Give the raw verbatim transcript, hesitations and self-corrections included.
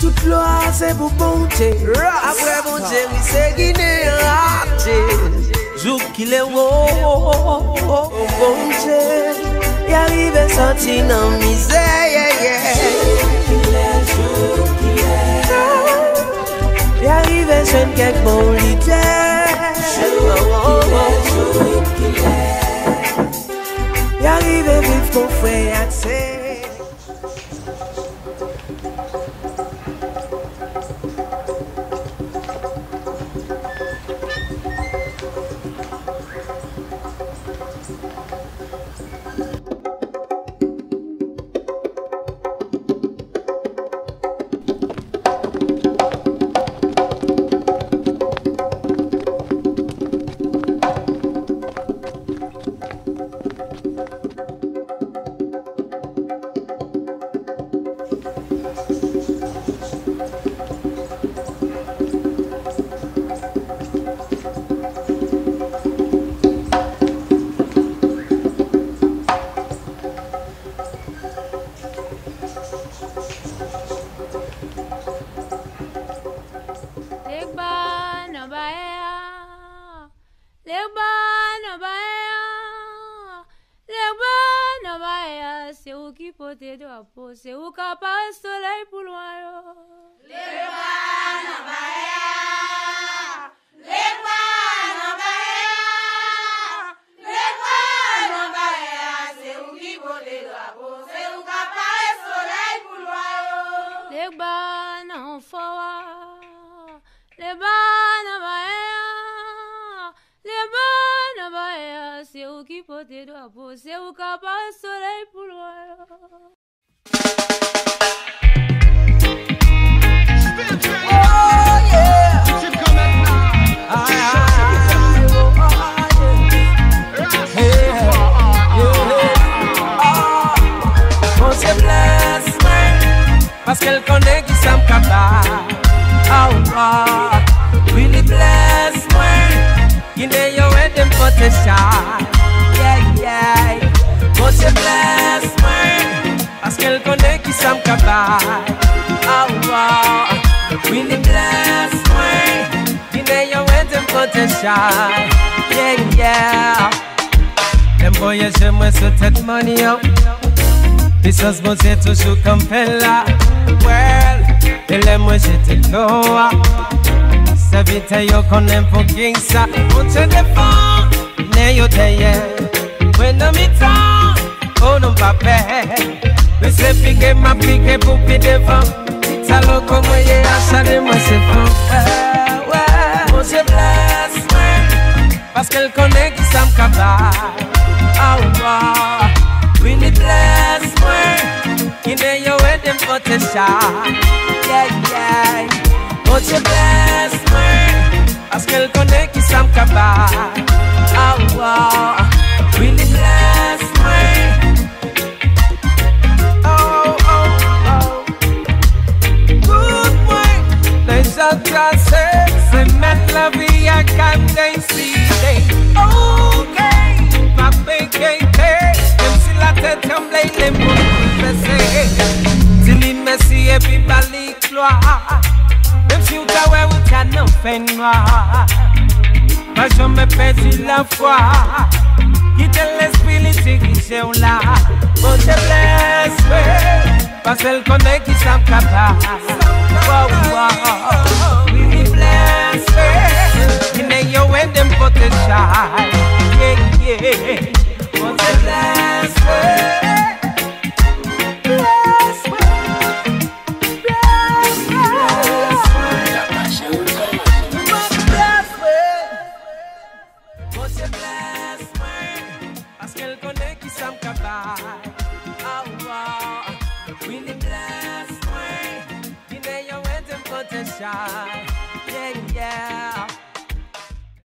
Toute loi c'est pour bonté. Après bonté, oui c'est Guinée raté. Jour qu'il est haut, bonté. Y arrive sorti dans misère, yeah, yeah. Jour qu'il est, y arrive jeune quelques bons leaders. Jour qu'il est, y arrive vivre ton frère accès. C'est où qu'a pas un soleil pour loin. Les bas n'en baïa, les bas n'en baïa, les bas n'en baïa, c'est où qui porte des drapeaux, c'est où qu'a pas un soleil pour loin. Les bas n'en fort, les bas n'en baïa, les bas n'en baïa, c'est où qui porte des drapeaux, c'est où qu'a pas un soleil pour loin. Parce qu'elle connaît qui s'en capable. Oh, oh, really bless moi. You know you had them potential. Yeah, yeah. But she bless moi. Parce qu'elle connaît qui s'en capable. Oh, oh, really bless moi. You know you had them potential. Yeah, yeah. Them boys, je me sous tête money up. This bon c'est toujours comme là. Well, elle aime moi j'étais loin. Ça vite yo connais pour qui ça. On se défend, né yo derrière. When on me temps, oh non pas paix. Mais c'est piqué ma piqué pour pied devant. Ça l'eau comme moi y'a acharné moi c'est bon. Ouais, ouais, mon Dieu blesse moi. Parce qu'elle connaît qui ça me capable. Oh wow. Really bless me. You know you with them potential. Yeah, yeah. But you bless me. Parce qu'elle connaît qui s'en capable. Oh, wow. Really bless me. Oh, oh, oh. Good boy. Les autres c'est mettre la vie à quand décider. Okay. Pas péqué. La tête tremble, les mots baissés. Dis-lui merci et puis bali gloire. Même si vous avez ou t'as non fait noir. Pas jamais perdu la foi. Quitte l'esprit, les dirige ou là. Bon, je blesse, parce qu'elle connaît qui s'en capable. Wow, wow. Really bless, you know you with them potential. Yeah, yeah. Bon, je bless, bless, parce qu'elle connaît qui s'en capable. Oh, wow. Really bless, you know you with them potential.